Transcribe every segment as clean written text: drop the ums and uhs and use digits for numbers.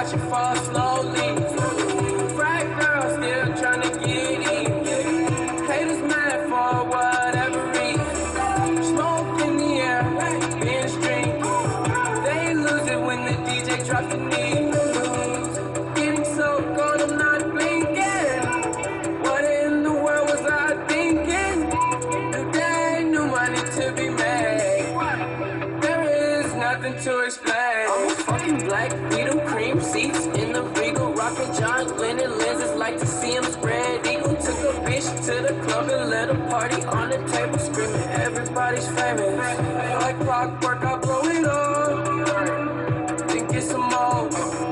watch it fall slowly. Frat girl still tryna get in. Haters mad for whatever reason. Smoke in the air, binge drinking. They lose it when the DJ drops the knee. Getting so cold, I'm not blinking. What in the world was I thinking? There ain't no money to be made. There is nothing to explain. I'm a fucking black Beetle, cream seats in the Regal, rocking John Lennon lenses, like to see him spread eagle. Took a bitch to the club and let a party on the table, screaming everybody's famous. Like clockwork, I blow it up, then get some more.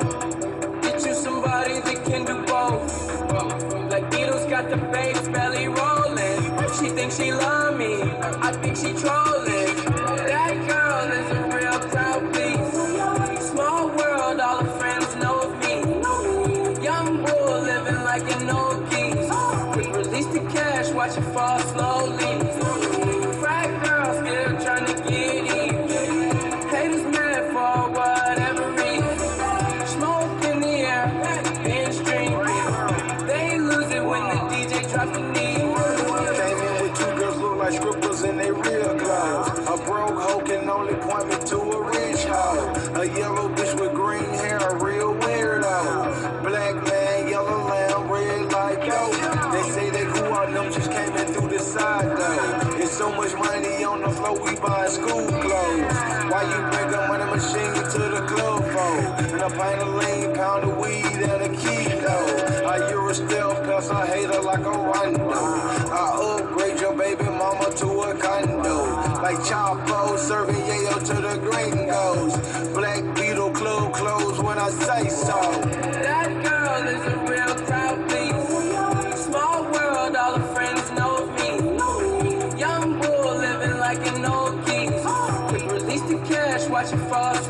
Get you somebody that can do both. Like Beatles got the bass belly rolling. She thinks she love me, I think she trolling. That girl is a real crowd, please. Small world, all her friends know of me. Young bull living like an old geese. Quick release the cash, watch it fall slowly. Frat girl still trying to get in. Haters mad for whatever reason. Smoke in the air, binge drinking. They lose it when the DJ drops the knee. Came in with two girls look like strippers in their real clothes. A broke hoe can only point me to a rich hoe. A yellow bitch with green hair, a real weirdo. Black man, yellow lamb, red like dope. They say they cool on them, just came in through the side though. It's so much money on the floor, we buy school clothes. Why you bring a money machine to the club for? And a pint of lean, pound of weed, and a kilo. You're a stealth, cause I hate her like a rondo. I upgrade your baby mama to a condo. Like Chapo, serving yayo to the gringos. Black Beetle club close when I say so. That girl is a real crowd, please. Small world, all her friends know of me. Young bull living like an old geese. Quick release the cash, watch it fall